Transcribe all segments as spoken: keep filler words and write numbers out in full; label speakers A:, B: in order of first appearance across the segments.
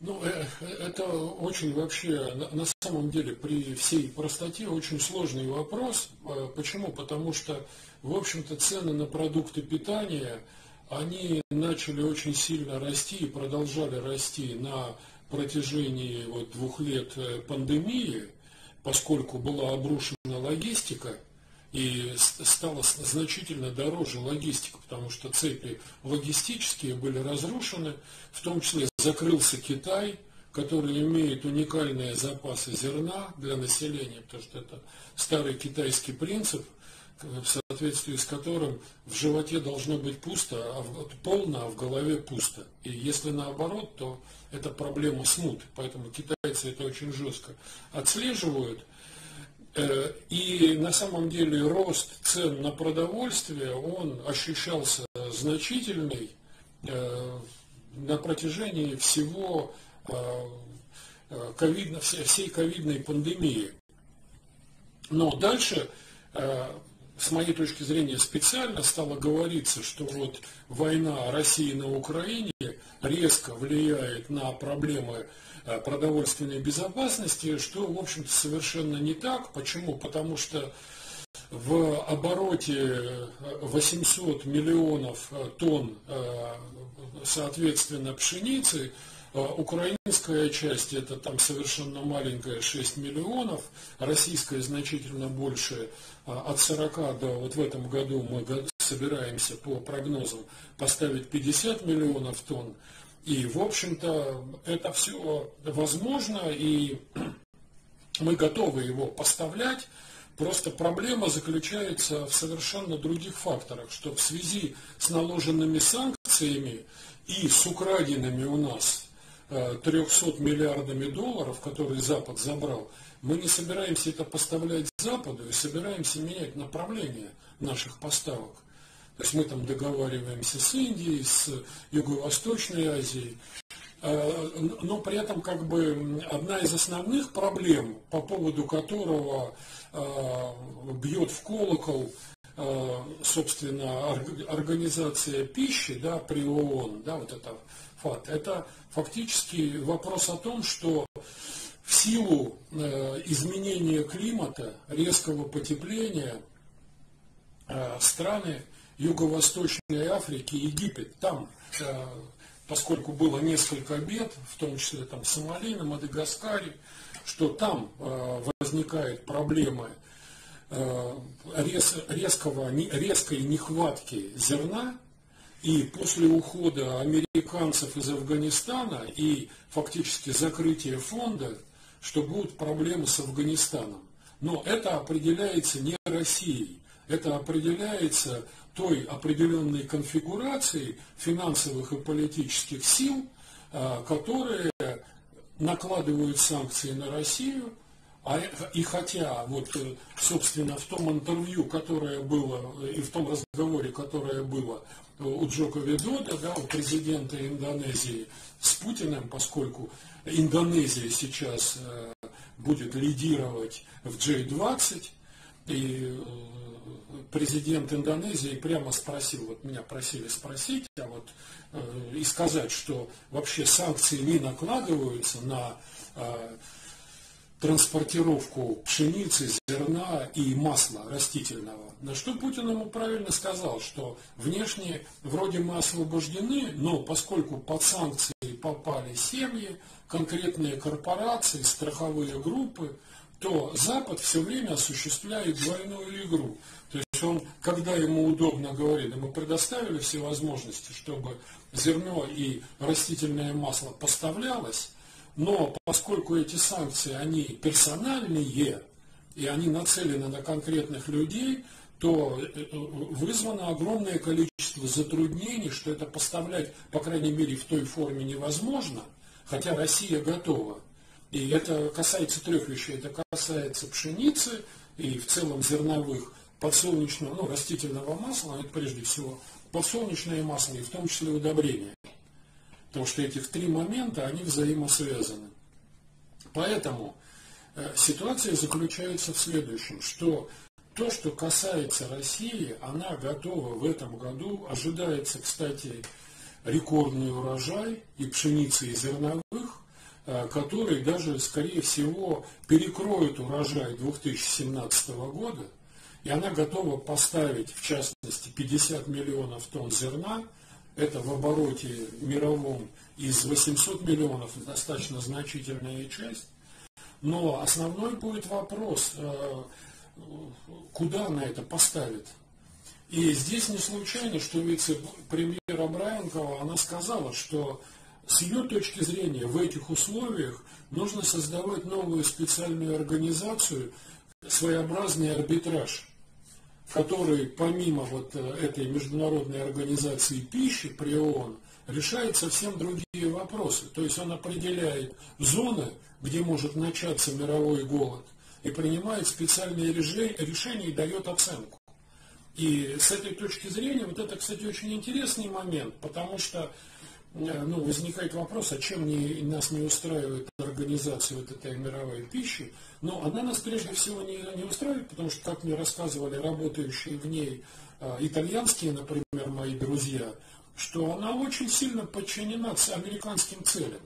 A: Ну, э, э, это очень вообще, на, на самом деле, при всей простоте, очень сложный вопрос. Э, Почему? Потому что, в общем-то, цены на продукты питания, они начали очень сильно расти и продолжали расти на протяжении вот двух лет э, пандемии, поскольку была обрушена логистика, и с- стало с- значительно дороже логистика, потому что цепи логистические были разрушены, в том числе закрылся Китай, который имеет уникальные запасы зерна для населения, потому что это старый китайский принцип, в соответствии с которым в животе должно быть пусто, а в, полно, а в голове пусто. И если наоборот, то это проблема смут. Поэтому китайцы это очень жестко отслеживают. Э, И на самом деле рост цен на продовольствие, он ощущался значительный э, на протяжении всего э, э, ковидно- всей всей ковидной пандемии. Но дальше, э, с моей точки зрения, специально стало говориться, что вот война России на Украине резко влияет на проблемы э, продовольственной безопасности, что, в общем-то, совершенно не так. Почему? Потому что в обороте восемьсот миллионов тонн, э, соответственно, пшеницы, э, украинская часть это там совершенно маленькая шесть миллионов, российская значительно больше, э, от сорока до вот в этом году мы го- собираемся по прогнозам поставить пятьдесят миллионов тонн. И, в общем-то, это все возможно, и мы готовы его поставлять. Просто проблема заключается в совершенно других факторах, что в связи с наложенными санкциями и с украденными у нас э, трехсот миллиардами долларов, которые Запад забрал, мы не собираемся это поставлять Западу и собираемся менять направление наших поставок. То есть мы там договариваемся с Индией, с Юго-Восточной Азией. Э, Но при этом как бы одна из основных проблем, по поводу которого э, бьет в колокол, э, собственно, орг- организация пищи, да, при ООН, да, вот это факт, это фактически вопрос о том, что в силу э, изменения климата, резкого потепления, э, страны Юго-Восточной Африки, Египет, там, э, поскольку было несколько бед, в том числе там в Сомали, на Мадагаскаре, что там э, возникают проблемы э, рез, резкого, не- резкой нехватки зерна, и после ухода американцев из Афганистана и фактически закрытия фонда, что будут проблемы с Афганистаном. Но это определяется не Россией, это определяется той определенной конфигурацией финансовых и политических сил, а, которые накладывают санкции на Россию. А, и хотя, вот, э, собственно, в том интервью, которое было, э, и в том разговоре, которое было у Джоко Видода, да, у президента Индонезии с Путиным, поскольку Индонезия сейчас э, будет лидировать в джей двадцать, и э, президент Индонезии прямо спросил, вот меня просили спросить, а вот э, и сказать, что вообще санкции не накладываются на э, транспортировку пшеницы, зерна и масла растительного. На что Путин ему правильно сказал, что внешне вроде мы освобождены, но поскольку под санкции попали семьи, конкретные корпорации, страховые группы, то Запад все время осуществляет двойную игру. То есть он, когда ему удобно, говорит, да мы предоставили все возможности, чтобы зерно и растительное масло поставлялось, но поскольку эти санкции, они персональные, и они нацелены на конкретных людей, то вызвано огромное количество затруднений, что это поставлять, по крайней мере, в той форме невозможно, хотя Россия готова. И это касается трех вещей. Это касается пшеницы и в целом зерновых, подсолнечного, ну, растительного масла, это прежде всего подсолнечное масло, и в том числе удобрения. Потому что этих три момента, они взаимосвязаны. Поэтому э, ситуация заключается в следующем, что то, что касается России, она готова в этом году, ожидается, кстати, рекордный урожай и пшеницы, и зерновых, который даже, скорее всего, перекроет урожай две тысячи семнадцатого года, и она готова поставить, в частности, пятьдесят миллионов тонн зерна, это в обороте мировом из восьмисот миллионов, достаточно значительная часть, но основной будет вопрос, куда она это поставит. И здесь не случайно, что вице-премьер Абраменкова, она сказала, что с ее точки зрения в этих условиях нужно создавать новую специальную организацию, своеобразный арбитраж, который помимо вот этой международной организации пищи при ООН решает совсем другие вопросы. То есть он определяет зоны, где может начаться мировой голод, и принимает специальные решения и дает оценку. И с этой точки зрения, вот это, кстати, очень интересный момент, потому что ну, возникает вопрос, а чем не, нас не устраивает организация вот этой мировой пищи. Но она нас прежде всего не, не устраивает, потому что, как мне рассказывали работающие в ней э, итальянские, например, мои друзья, что она очень сильно подчинена американским целям.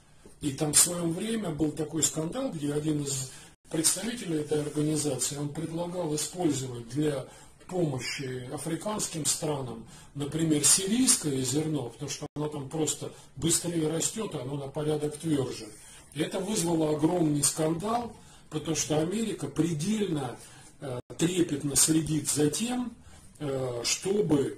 A: И там в свое время был такой скандал, где один из представителей этой организации, он предлагал использовать для помощи африканским странам, например, сирийское зерно, потому что оно там просто быстрее растет, оно на порядок тверже. И это вызвало огромный скандал, потому что Америка предельно э, трепетно следит за тем, э, чтобы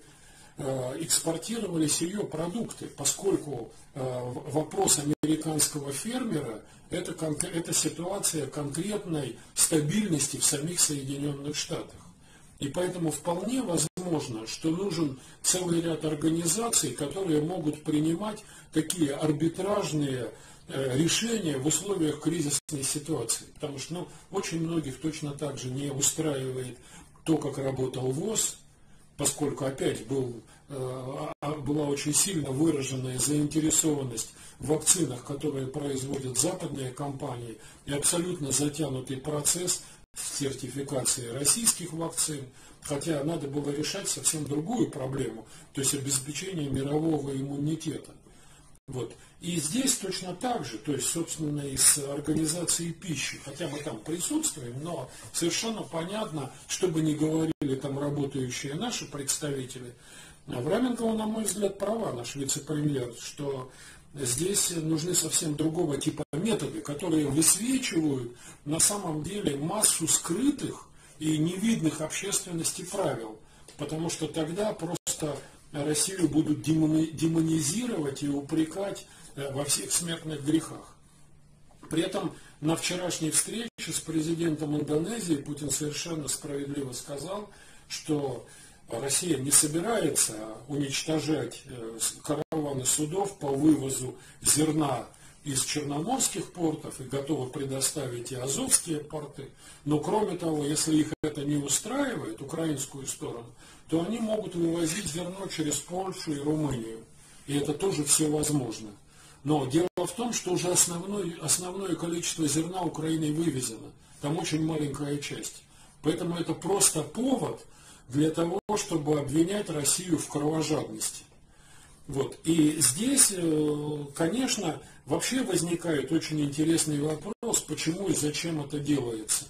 A: э, экспортировались ее продукты, поскольку э, вопрос американского фермера это, это ситуация конкретной стабильности в самих Соединенных Штатах. И поэтому вполне возможно, что нужен целый ряд организаций, которые могут принимать такие арбитражные э, решения в условиях кризисной ситуации. Потому что ну, очень многих точно так же не устраивает то, как работал ВОЗ, поскольку опять был, э, была очень сильно выраженная заинтересованность в вакцинах, которые производят западные компании, и абсолютно затянутый процесс сертификации российских вакцин, хотя надо было решать совсем другую проблему, то есть обеспечение мирового иммунитета. Вот. И здесь точно так же, то есть, собственно, и с организацией пищи, хотя мы там присутствуем, но совершенно понятно, что бы ни говорили там работающие наши представители, Авраменкова, на мой взгляд, права, наш вице-премьер, что здесь нужны совсем другого типа методы, которые высвечивают на самом деле массу скрытых и невидных общественности правил, потому что тогда просто Россию будут демонизировать и упрекать во всех смертных грехах. При этом на вчерашней встрече с президентом Индонезии Путин совершенно справедливо сказал, что Россия не собирается уничтожать караваны судов по вывозу зерна из черноморских портов и готова предоставить и азовские порты. Но кроме того, если их это не устраивает, украинскую сторону, то они могут вывозить зерно через Польшу и Румынию. И это тоже все возможно. Но дело в том, что уже основной, основное количество зерна Украиной вывезено. Там очень маленькая часть. Поэтому это просто повод для того, чтобы обвинять Россию в кровожадности. Вот. И здесь, конечно, вообще возникает очень интересный вопрос, почему и зачем это делается.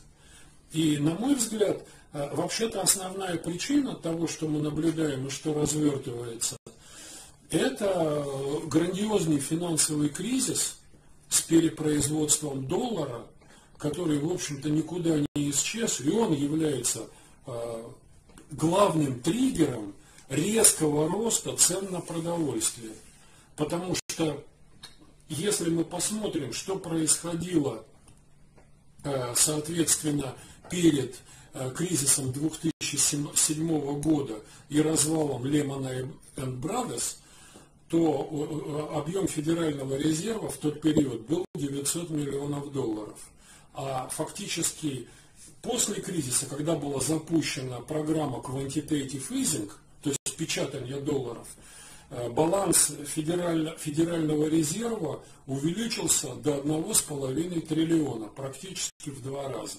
A: И, на мой взгляд, вообще-то основная причина того, что мы наблюдаем и что развертывается, это грандиозный финансовый кризис с перепроизводством доллара, который, в общем-то, никуда не исчез, и он является главным триггером резкого роста цен на продовольствие. Потому что, если мы посмотрим, что происходило, соответственно, перед кризисом две тысячи седьмого года и развалом Lehman Brothers, то объем Федерального резерва в тот период был девятьсот миллионов долларов. А фактически после кризиса, когда была запущена программа Quantitative Easing, то есть печатание долларов, баланс федераль, Федерального резерва увеличился до одного с половиной триллиона, практически в два раза.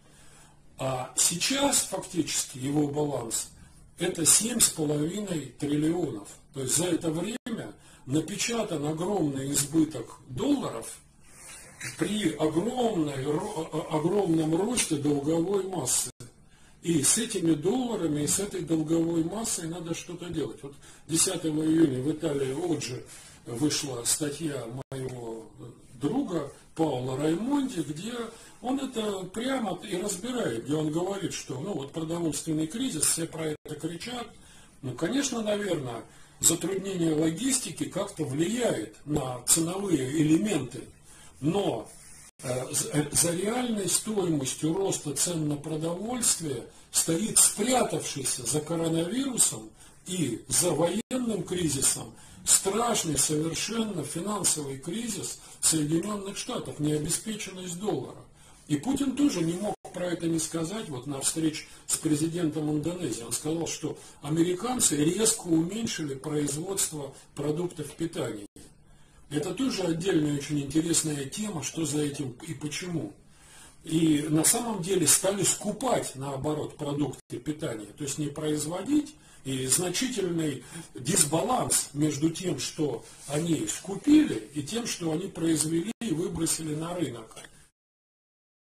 A: А сейчас фактически его баланс это семь с половиной триллионов. То есть за это время напечатан огромный избыток долларов, при огромной, огромном росте долговой массы. И с этими долларами, и с этой долговой массой надо что-то делать. Вот десятого июня в Италии Оджи вышла статья моего друга Паула Раймонди, где он это прямо и разбирает, где он говорит, что ну вот продовольственный кризис, все про это кричат. Ну, конечно, наверное, затруднение логистики как-то влияет на ценовые элементы, но э, за реальной стоимостью роста цен на продовольствие стоит спрятавшийся за коронавирусом и за военным кризисом страшный совершенно финансовый кризис Соединенных Штатов, необеспеченность доллара. И Путин тоже не мог про это не сказать вот на встрече с президентом Индонезии. Он сказал, что американцы резко уменьшили производство продуктов питания. Это тоже отдельная очень интересная тема, что за этим и почему. И на самом деле стали скупать, наоборот, продукты питания. То есть не производить, и значительный дисбаланс между тем, что они скупили, и тем, что они произвели и выбросили на рынок.